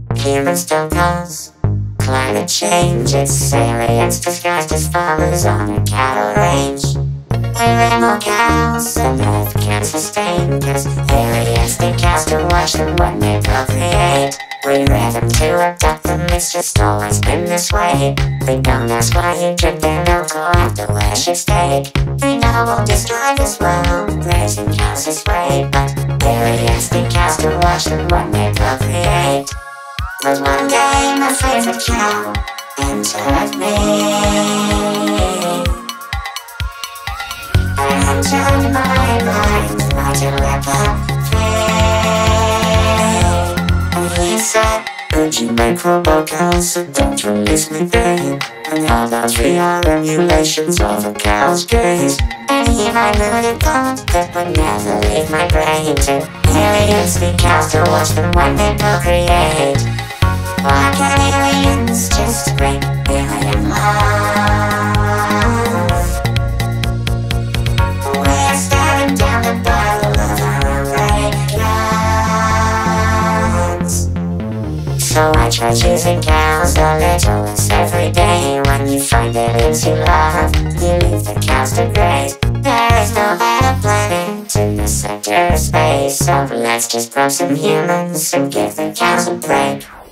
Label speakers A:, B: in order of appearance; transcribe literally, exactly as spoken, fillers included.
A: Humans don't cause climate change. It's aliens disguised as farmers on a cattle range. We raise more cows than Earth can sustain, cause aliens think cows to watch them when they procreate. We rear them to abduct them, it's just always been this way. We don't ask why you drink their milk or have delicious steak. We know we'll destroy this world, raising cows this way, but aliens think cows to watch them when they procreate. But one day my favorite cow entered me. I entered my mind, tried to rip her free. And he said, would you make robot cows so don't release me, babe? And how those we are emulations of a cow's gaze. And he might mood and thought that would never leave my brain. To aliens think cows to watch them when they procreate. Why can't aliens just bring alien love? We're staring down the barrel of our own guns. So I try choosing cows a little less every day. When you find aliens you love, you leave the cows to graze. There is no better planet in the center of space, so let's just grow some humans and give the cows a break.